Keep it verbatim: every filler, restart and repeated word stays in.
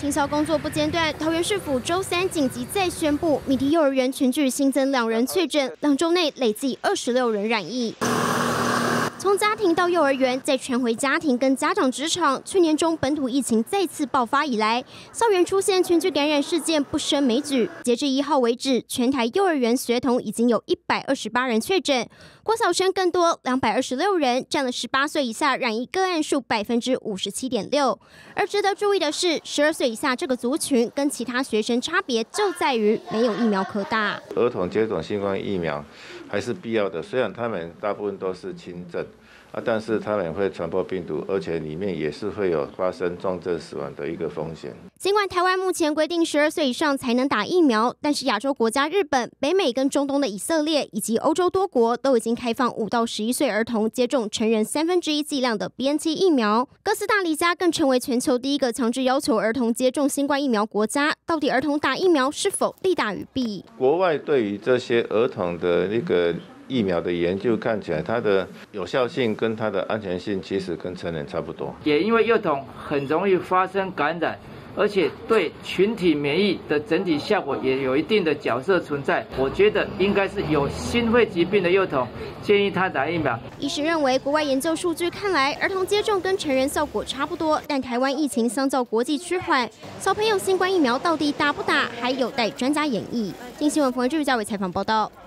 清扫工作不间断，桃园市府周三紧急再宣布，米迪幼儿园群聚新增两人确诊，两周内累计二十六人染疫。 从家庭到幼儿园，再传回家庭跟家长职场。去年中本土疫情再次爆发以来，校园出现群聚感染事件不胜枚举。截至一号为止，全台幼儿园学童已经有一百二十八人确诊，国小生更多两百二十六人，占了十八岁以下染疫个案数百分之五十七点六。而值得注意的是，十二岁以下这个族群跟其他学生差别就在于没有疫苗可打。 儿童接种新冠疫苗还是必要的，虽然他们大部分都是轻症。 啊，但是他们会传播病毒，而且里面也是会有发生重症死亡的一个风险。 尽管台湾目前规定十二岁以上才能打疫苗，但是亚洲国家日本、北美跟中东的以色列以及欧洲多国都已经开放五到十一岁儿童接种成人三分之一剂量的 B N T 疫苗。哥斯达黎加更成为全球第一个强制要求儿童接种新冠疫苗国家。到底儿童打疫苗是否利大于弊？ 国外对于这些儿童的那个 疫苗的研究看起来，它的有效性跟它的安全性其实跟成人差不多。 也因为幼童很容易发生感染，而且对群体免疫的整体效果也有一定的角色存在。我觉得应该是有心肺疾病的幼童建议他打疫苗。 医师认为，国外研究数据看来，儿童接种跟成人效果差不多，但台湾疫情相较国际趋缓，小朋友新冠疫苗到底打不打，还有待专家研议。经新闻冯文志、赵伟采访报道。